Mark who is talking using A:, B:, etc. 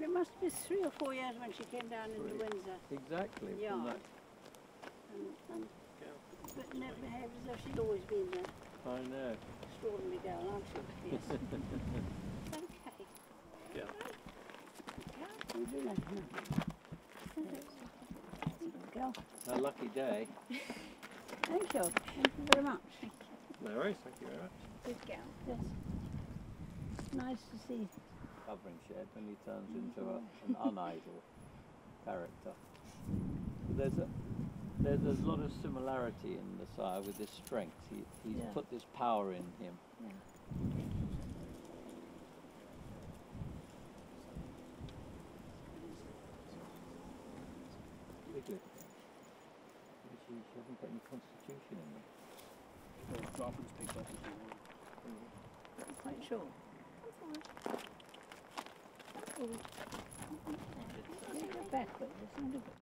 A: Well, it must be 3 or 4 years when she came down into Windsor.
B: Exactly.
A: Yeah.
B: From that.
A: But never behaved as though she'd always been there.
B: I know.
A: Extraordinary girl, aren't she? Yes. Okay.
C: Yeah.
A: You do let her know. Good girl.
B: A lucky day.
A: Thank you. Thank you very much.
C: No worries, thank you very much.
A: Good girl. Yes. It's nice to see.
B: Covering shed when he turns into an unidle character. There's a lot of similarity in the sire with his strength. He's put this power in him.
A: Yeah.
B: Wiggly. She hasn't got any constitution in them.
C: Robin's picked up as well.
A: Not quite sure. Go backwards. It's not a good.